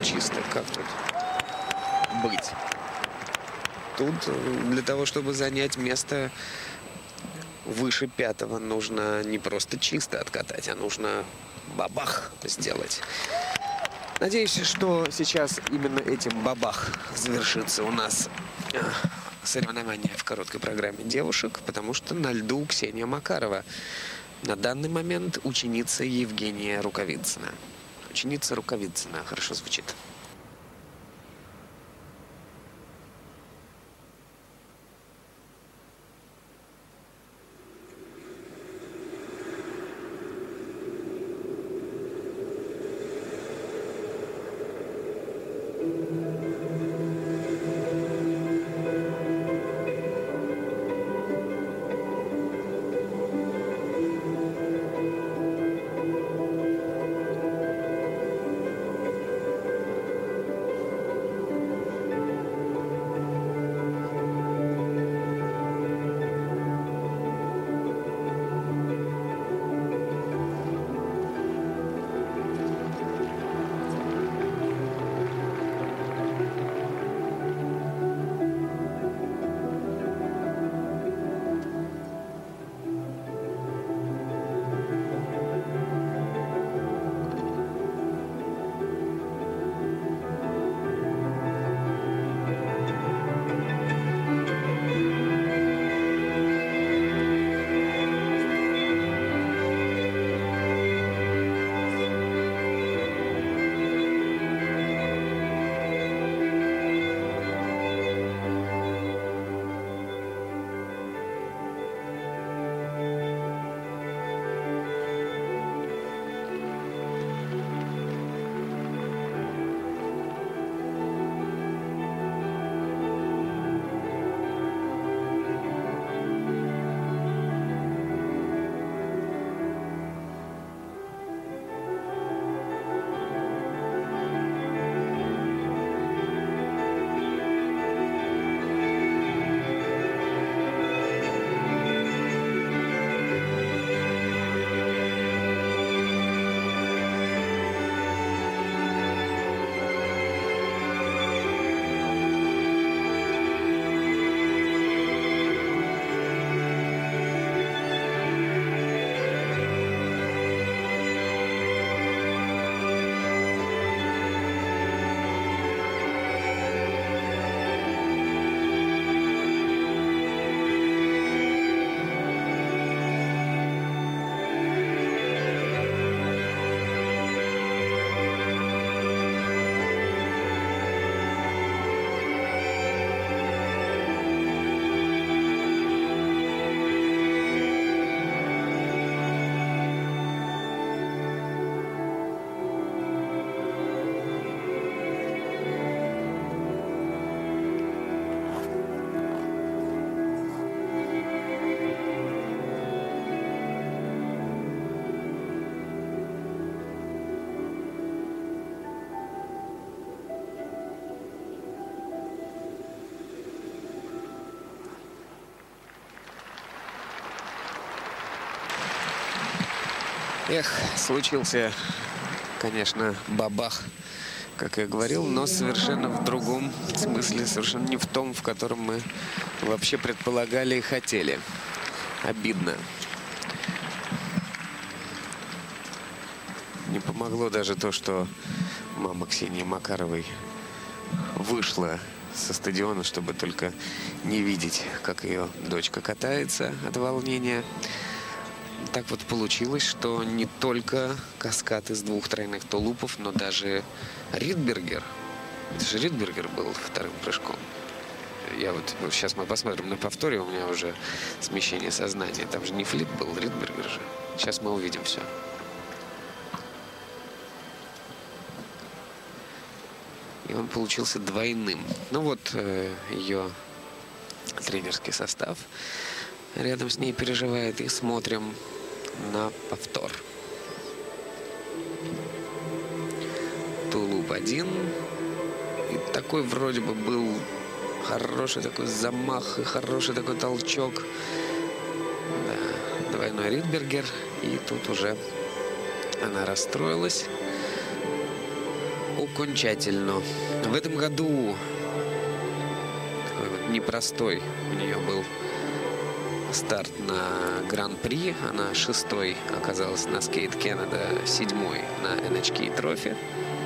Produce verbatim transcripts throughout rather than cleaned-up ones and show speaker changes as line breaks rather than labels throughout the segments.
чисто. Как тут быть? Тут для того, чтобы занять место выше пятого, нужно не просто чисто откатать, а нужно бабах сделать. Надеюсь, что сейчас именно этим бабах завершится у нас соревнование в короткой программе девушек, потому что на льду Ксения Макарова. На данный момент ученица Евгения Рукавицына. Ученица Рукавицына. Хорошо звучит. Эх, случился, конечно, бабах, как я говорил, но совершенно в другом смысле, совершенно не в том, в котором мы вообще предполагали и хотели. Обидно. Не помогло даже то, что мама Ксении Макаровой вышла со стадиона, чтобы только не видеть, как ее дочка катается от волнения. Так вот получилось, что не только каскад из двух тройных тулупов, но даже Ридбергер. Это же Ридбергер был вторым прыжком. Я вот, ну, сейчас мы посмотрим на повторе, у меня уже смещение сознания. Там же не флип был, Ридбергер же. Сейчас мы увидим все. И он получился двойным. Ну вот э, ее тренерский состав рядом с ней переживает. И смотрим на повтор. Тулуп один. И такой вроде бы был хороший такой замах и хороший такой толчок. Да, двойной Ридбергер. И тут уже она расстроилась. Оп. окончательно. В этом году такой вот непростой у нее был старт на Гран-при. Она шестой оказалась на Skate Canada, седьмой на эн эйч кей Trophy.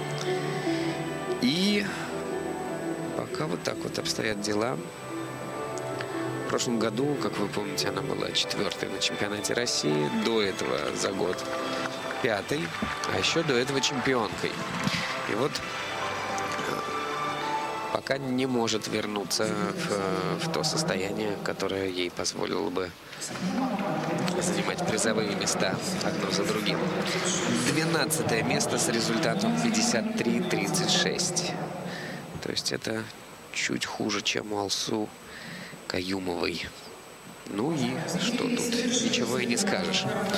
И пока вот так вот обстоят дела. В прошлом году, как вы помните, она была четвертой на чемпионате России. До этого за год пятой, а еще до этого чемпионкой. И вот пока не может вернуться в, в то состояние, которое ей позволило бы занимать призовые места одно за другим. двенадцатое место с результатом пятьдесят три тридцать шесть. То есть это чуть хуже, чем у Алсу Каюмовой. Ну и что тут? Ничего и не скажешь.